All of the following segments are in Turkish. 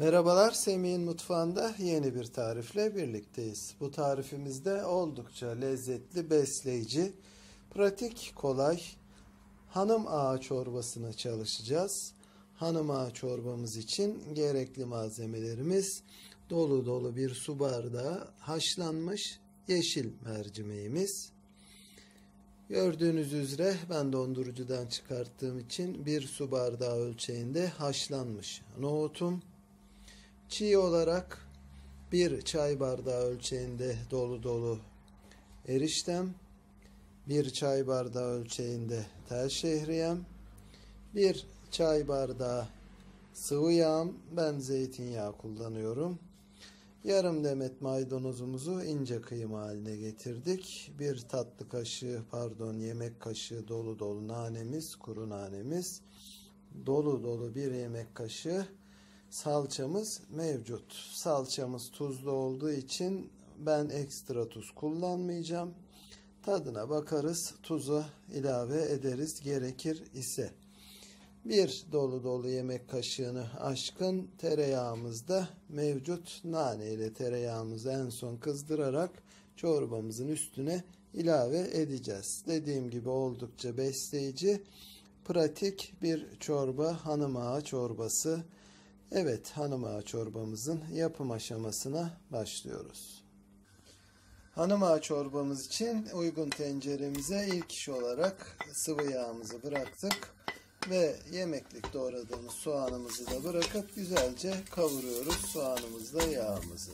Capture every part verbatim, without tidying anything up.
Merhabalar, Semih'in mutfağında yeni bir tarifle birlikteyiz. Bu tarifimizde oldukça lezzetli, besleyici, pratik, kolay hanım ağa çorbasını çalışacağız. Hanım ağa çorbamız için gerekli malzemelerimiz dolu dolu bir su bardağı haşlanmış yeşil mercimeğimiz. Gördüğünüz üzere ben dondurucudan çıkarttığım için bir su bardağı ölçeğinde haşlanmış nohutum. Çiğ olarak bir çay bardağı ölçeğinde dolu dolu eriştem, bir çay bardağı ölçeğinde tel şehriyem, bir çay bardağı sıvı yağım, ben zeytinyağı kullanıyorum. Yarım demet maydanozumuzu ince kıyım haline getirdik. Bir tatlı kaşığı, pardon yemek kaşığı dolu dolu nanemiz, kuru nanemiz, dolu dolu bir yemek kaşığı salçamız mevcut. Salçamız tuzlu olduğu için ben ekstra tuz kullanmayacağım. Tadına bakarız, tuzu ilave ederiz gerekir ise. Bir dolu dolu yemek kaşığını aşkın tereyağımız da mevcut. Nane ile tereyağımızı en son kızdırarak çorbamızın üstüne ilave edeceğiz. Dediğim gibi oldukça besleyici, pratik bir çorba, hanım ağa çorbası. Evet, hanım ağa çorbamızın yapım aşamasına başlıyoruz. Hanım ağa çorbamız için uygun tenceremize ilk iş olarak sıvı yağımızı bıraktık ve yemeklik doğradığımız soğanımızı da bırakıp güzelce kavuruyoruz soğanımızla yağımızı.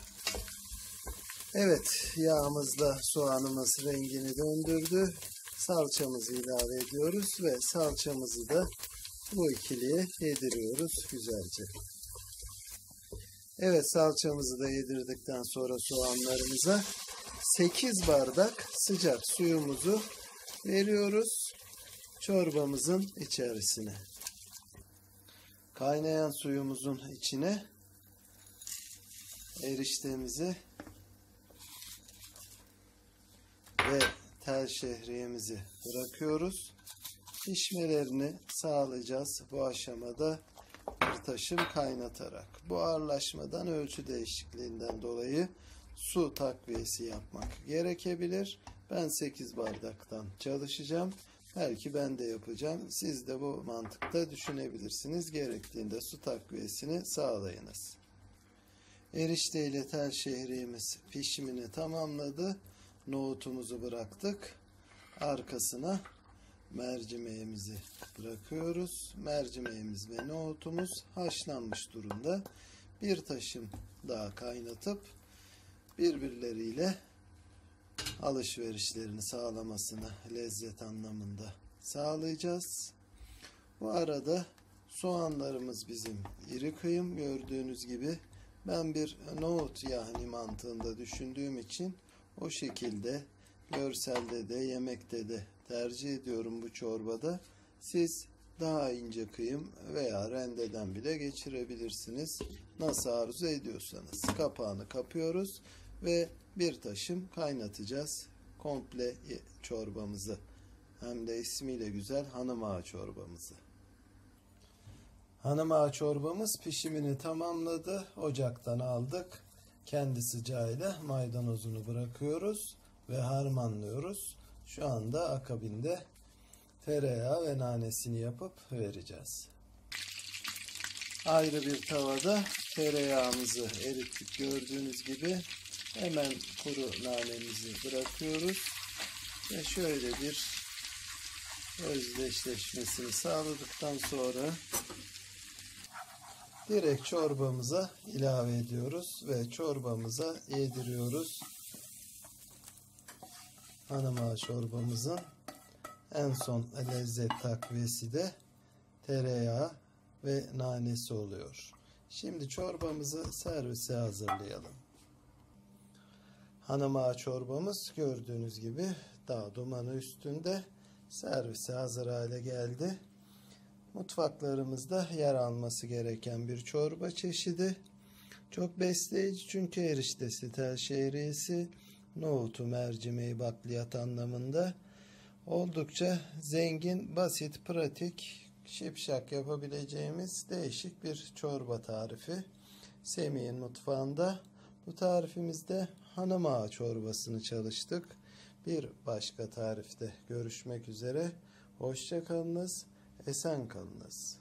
Evet, yağımızla soğanımız rengini döndürdü. Salçamızı ilave ediyoruz ve salçamızı da bu ikiliye yediriyoruz güzelce. Evet, salçamızı da yedirdikten sonra soğanlarımıza sekiz bardak sıcak suyumuzu veriyoruz çorbamızın içerisine. Kaynayan suyumuzun içine eriştemizi ve tel şehriyemizi bırakıyoruz. Pişmelerini sağlayacağız bu aşamada bir taşım kaynatarak. Buharlaşmadan, ölçü değişikliğinden dolayı su takviyesi yapmak gerekebilir. Ben sekiz bardaktan çalışacağım. Belki ben de yapacağım. Siz de bu mantıkta düşünebilirsiniz. Gerektiğinde su takviyesini sağlayınız. Erişte ile tel şehriyemiz pişimini tamamladı. Nohutumuzu bıraktık. Arkasına mercimeğimizi bırakıyoruz. Mercimeğimiz ve nohutumuz haşlanmış durumda. Bir taşım daha kaynatıp birbirleriyle alışverişlerini sağlamasını lezzet anlamında sağlayacağız. Bu arada soğanlarımız bizim iri kıyım, gördüğünüz gibi ben bir nohut yani mantığında düşündüğüm için o şekilde görselde de yemekte de tercih ediyorum bu çorbada. Siz daha ince kıyım veya rendeden bile geçirebilirsiniz. Nasıl arzu ediyorsanız. Kapağını kapıyoruz ve bir taşım kaynatacağız komple çorbamızı. Hem de ismiyle güzel hanım ağa çorbamızı. Hanım ağa çorbamız pişimini tamamladı. Ocaktan aldık. Kendi sıcağıyla maydanozunu bırakıyoruz ve harmanlıyoruz. Şu anda akabinde tereyağı ve nanesini yapıp vereceğiz. Ayrı bir tavada tereyağımızı erittik gördüğünüz gibi. Hemen kuru nanemizi bırakıyoruz. Ve şöyle bir özdeşleşmesini sağladıktan sonra direkt çorbamıza ilave ediyoruz ve çorbamıza yediriyoruz. Hanım ağa çorbamızın en son lezzet takviyesi de tereyağı ve nanesi oluyor. Şimdi çorbamızı servise hazırlayalım. Hanım ağa çorbamız gördüğünüz gibi daha dumanı üstünde servise hazır hale geldi. Mutfaklarımızda yer alması gereken bir çorba çeşidi. Çok besleyici çünkü eriştesi, tel şehriyesi, nohutu, mercimeği, bakliyat anlamında oldukça zengin, basit, pratik, şipşak yapabileceğimiz değişik bir çorba tarifi. Semih'in mutfağında. Bu tarifimizde hanım ağa çorbasını çalıştık. Bir başka tarifte görüşmek üzere. Hoşça kalınız, esen kalınız.